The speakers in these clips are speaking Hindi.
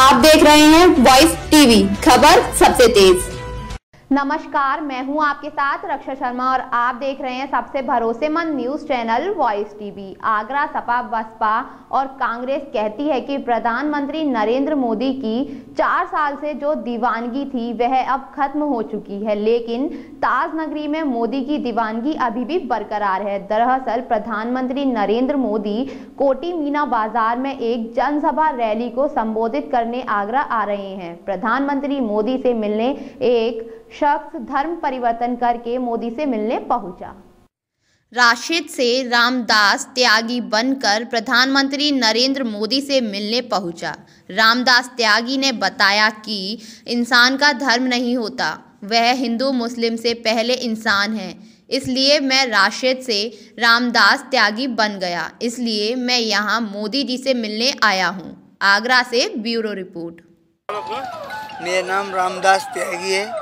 आप देख रहे हैं वॉइस टीवी, खबर सबसे तेज। नमस्कार, मैं हूं आपके साथ रक्षा शर्मा और आप देख रहे हैं सबसे भरोसेमंद news channel voice TV. Agra Sapa Basapa और कांग्रेस कहती है कि प्रधानमंत्री नरेंद्र मोदी की 4 साल से जो दीवानगी थी वह अब खत्म हो चुकी है, लेकिन ताज नगरी में मोदी की दीवानगी अभी भी बरकरार है। दरअसल प्रधानमंत्री नरेंद्र मोदी कोटी मीना बाजार में एक जनसभा रैली को संबोधित करने आगरा आ रहे हैं। प्रधानमंत्री मोदी से मिलने एक शख्स धर्म परिवर्तन करके मोदी से मिलने पहुंचा। राशिद से रामदास त्यागी बनकर प्रधानमंत्री नरेंद्र मोदी से मिलने पहुंचा। रामदास त्यागी ने बताया कि इंसान का धर्म नहीं होता, वह हिंदू मुस्लिम से पहले इंसान है। इसलिए मैं राशिद से रामदास त्यागी बन गया, इसलिए मैं यहाँ मोदी जी से मिलने आया हूँ। आगरा से ब्यूरो रिपोर्ट। मेरा नाम रामदास त्यागी है।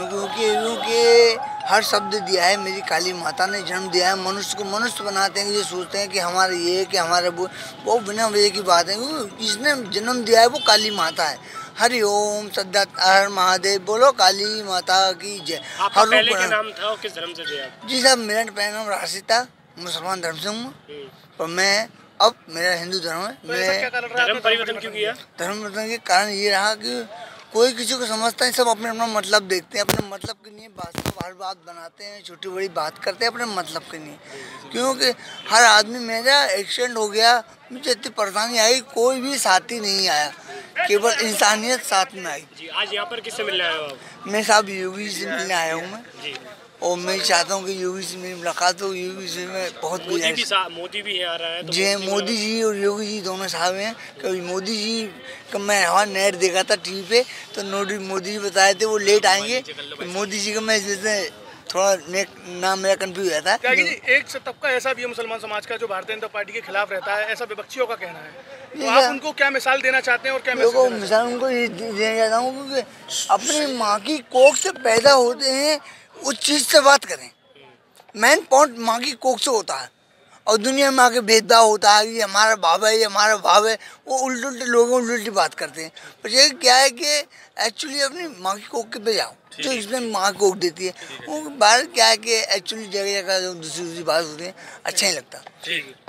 क्योंकि हर शब्द दिया है मेरी काली माता ने, जन्म दिया है। मनुष्य को मनुष्य बनाते हैं, ये सोचते हैं कि हमारे ये कि हमारे वो बिना वजह की बात है। जिसने जन्म दिया है वो काली माता है। हरि ओम सद्दा हर महादेव, बोलो काली माता की जय। आपका पहले क्या नाम था और किस धर्म से थे आप? जी साहब, मेरा पहला नाम राशिद था, मुसलमान धर्म से हूँ और मैं अब मेरा हिंदू धर्म है। मैं धर्म परिवर्तन क्यों किया? धर्म परिवर्तन के कारण ये रहा कि कोई किसी को समझता है, सब अपने अपना मतलब देखते हैं। अपने मतलब के लिए हर बात बनाते हैं, छोटी बड़ी बात करते हैं अपने मतलब के लिए। क्योंकि हर आदमी, मेरा एक्सीडेंट हो गया, मुझे इतनी परेशानी आई, कोई भी साथी नहीं आया, केवल इंसानियत साथ में आई। जी, आज यहाँ पर किससे मिलने आए हो आप? मैं साहब योगी से मिलने आया हूँ मैं जी। और मैं चाहता हूँ कि योगी से मेरी मुलाकात हो। योगी से मैं बहुत मोदी भी आ रहा है तो जी, मोदी जी और योगी जी दोनों साहब हैं। कभी मोदी जी का मैं हवा नेट देखा था टीवी पे, तो मोदी जी बताए थे वो लेट आएंगे। मोदी जी का मैं जैसे थोड़ा नेट नाम मेरा कंफ्यूज हुआ था। त्यागी जी, एक तबका ऐसा भी है मुसलमान समाज का जो भारतीय जनता पार्टी के खिलाफ रहता है, ऐसा विपक्षियों का कहना है। तो आप उनको क्या मिसाल देना चाहते हैं और क्या मिसाल उनको ये देना चाहता हूँ क्योंकि अपनी माँ की कोख से पैदा होते हैं, उस चीज़ से बात करें। मेन पॉइंट माँ की कोख से होता है और दुनिया में आके भेदभाव होता है, ये हमारा भाव है, ये हमारा भाव है। वो उल्टे उल्टे लोगों उल्टी बात करते हैं। पर ये क्या है कि एक्चुअली अपनी माँ की कोख के पे जाओ, जो इसमें माँ कोख देती है। वो बाहर क्या है कि एक्चुअली जगह जगह जो दूसरी बात होती है, अच्छा नहीं लगता।